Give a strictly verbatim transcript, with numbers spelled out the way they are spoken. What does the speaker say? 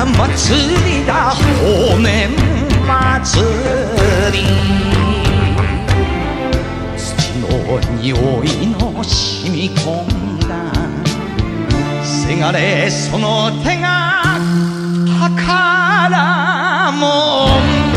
祭りだ法然祭り。土の匂いの染み込んだせがれその手が宝物。